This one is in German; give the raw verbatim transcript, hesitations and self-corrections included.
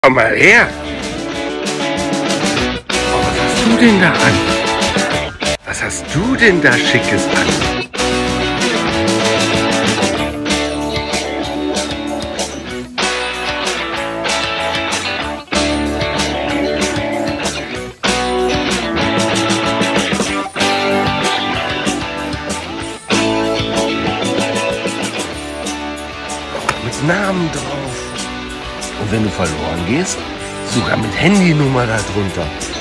Komm mal her. Oh, was hast du denn da an? Was hast du denn da Schickes an? Mit Namen drauf. Und wenn du verloren gehst, sogar mit Handynummer da drunter.